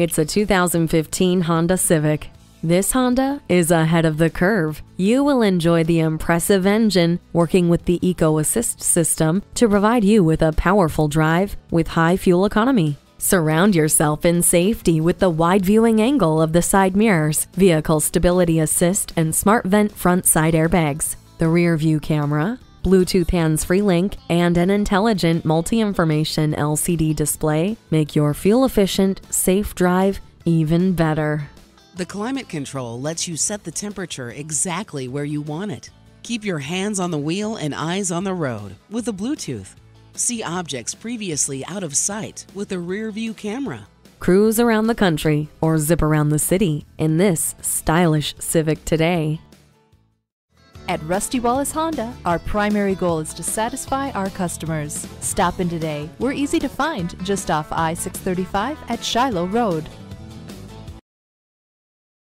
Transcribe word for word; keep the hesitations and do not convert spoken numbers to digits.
It's a two thousand fifteen Honda Civic. This Honda is ahead of the curve. You will enjoy the impressive engine working with the Eco Assist system to provide you with a powerful drive with high fuel economy. Surround yourself in safety with the wide viewing angle of the side mirrors, vehicle stability assist, and smart vent front side airbags. The rear view camera, Bluetooth hands-free link, and an intelligent multi-information L C D display make your fuel-efficient, safe drive even better. The climate control lets you set the temperature exactly where you want it. Keep your hands on the wheel and eyes on the road with the Bluetooth. See objects previously out of sight with the rear view camera. Cruise around the country or zip around the city in this stylish Civic today. At Rusty Wallis Honda, our primary goal is to satisfy our customers. Stop in today. We're easy to find just off I six thirty-five at Shiloh Road.